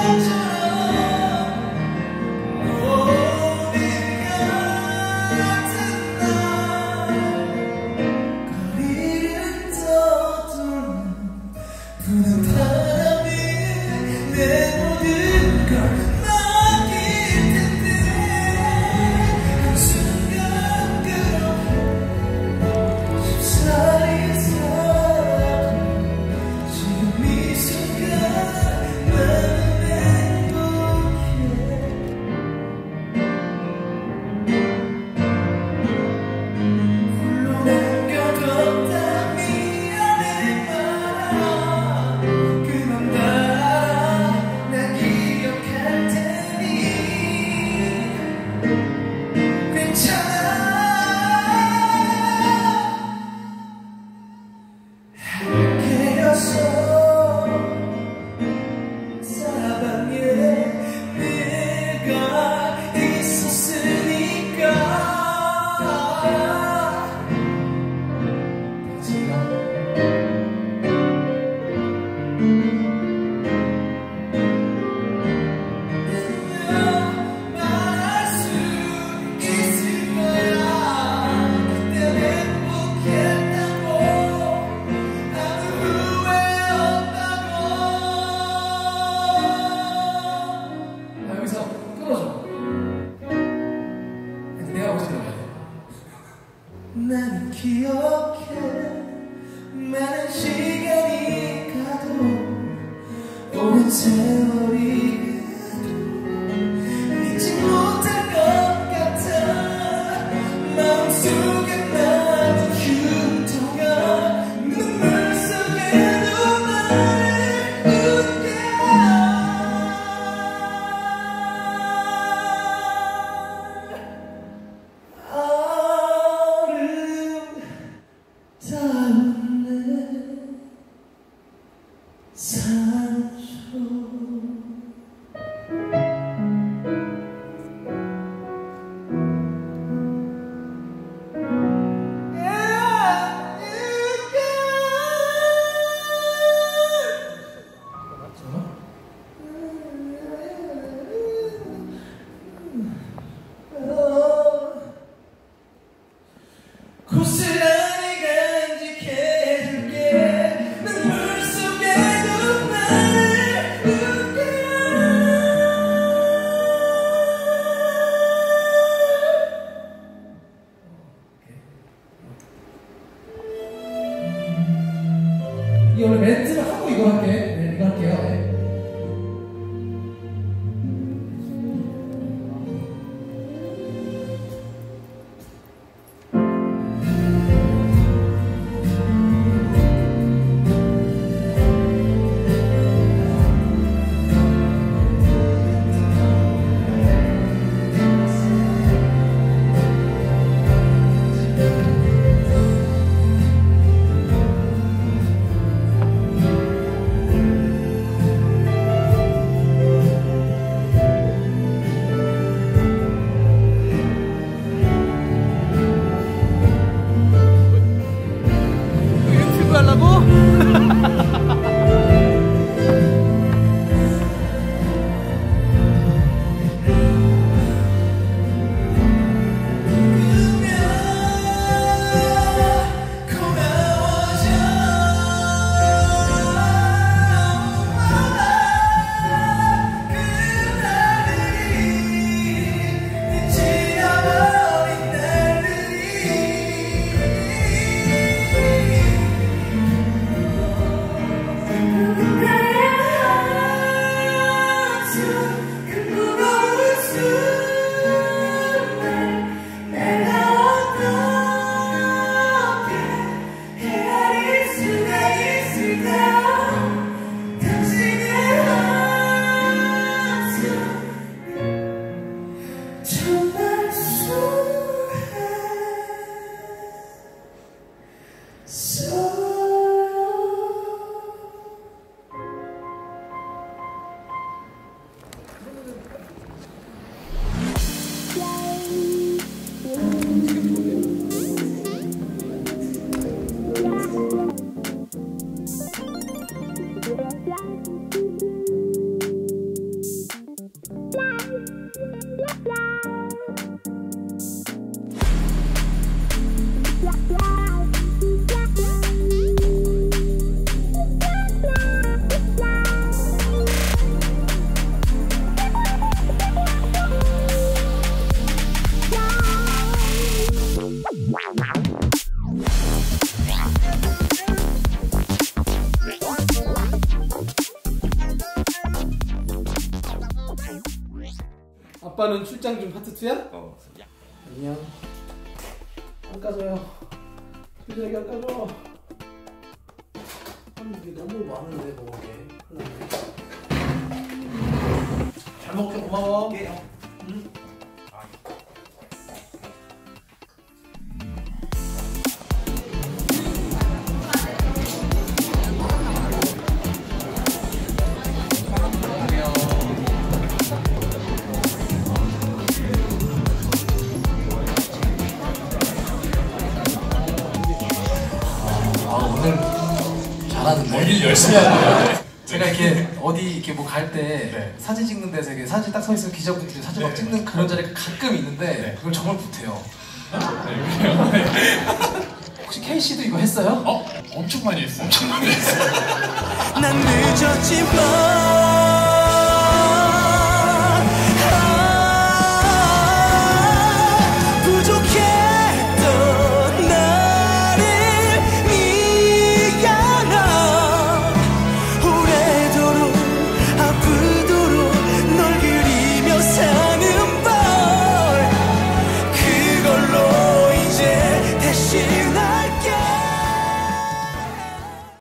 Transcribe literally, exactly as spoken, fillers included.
나는 기억해. 많은 시간이 가도 오랜 세월이 가도 잊지 못할 것 같아. 마음속에 남은 흉터가 눈물 속에도 나를 웃게. 아빠는 출장 중 파트 투야? 어. 안녕. 안 까줘요. 수저에게 안 까줘. 이게 너무 많은데 먹을 게. 잘 먹게 고마워. 예. 응? 잘하는데. 일 열심히 하네요. 제가 이렇게 어디 이렇게 뭐 갈 때 네. 사진 찍는 데서 이렇게 사진 딱 서 있으면 기자분들이 사진 막 네. 찍는 그런 자리가 가끔 있는데 네. 그걸 정말 못해요. 네, 혹시 케이 씨도 이거 했어요? 어? 엄청 많이 했어요. 엄청 많이 했어요. 난 늦었지만